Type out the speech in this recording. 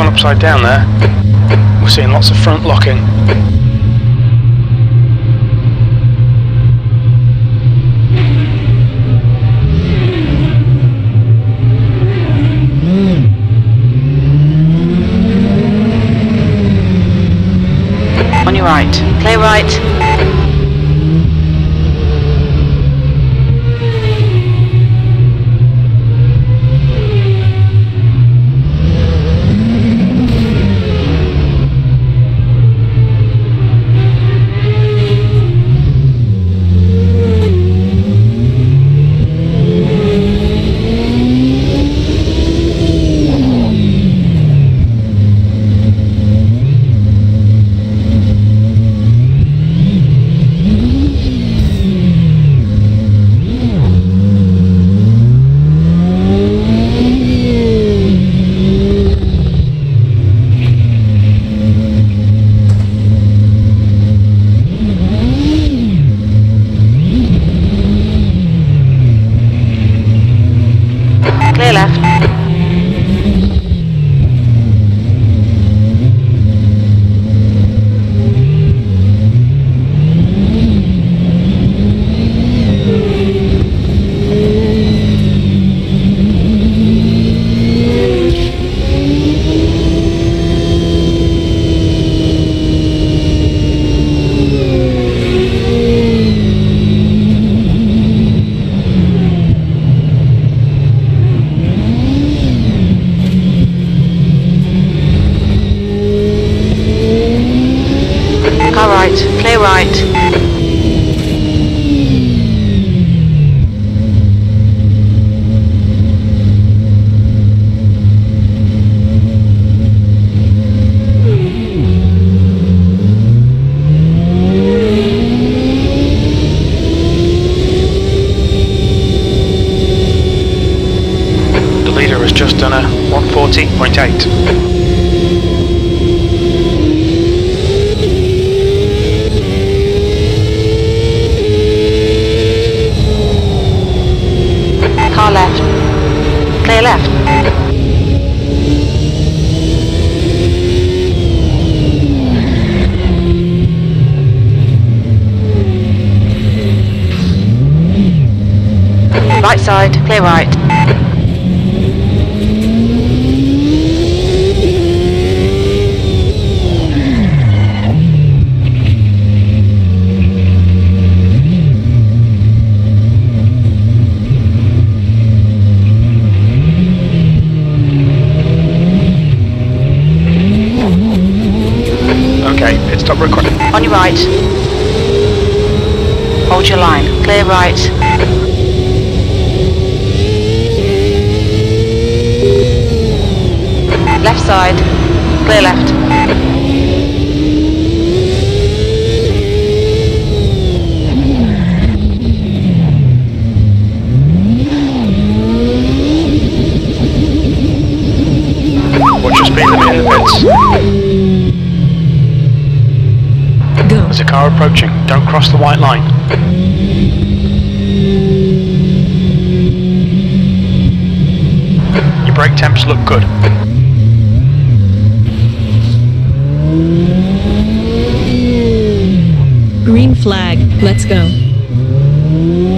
gone upside down there. We're seeing lots of front locking. On your right, clear right. Clear left. Car right, clear right. The leader has just done a 140.8. Car left. Clear left. Right side, clear right. Okay, pit stop required. On your right. Hold your line. Clear right. Left side. Clear left. Watch your speed limit in the pits. There's a car approaching. Don't cross the white line. Your brake temps look good. Green flag. Let's go.